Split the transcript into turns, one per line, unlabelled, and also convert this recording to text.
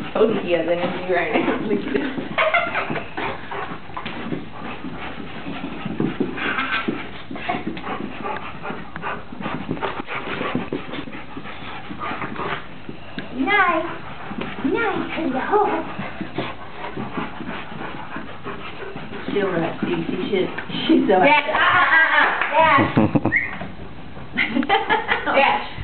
told you has energy right now. Look at this.
Nice in the hole.
She'll rest. She's so
Dash. Dash. Dash.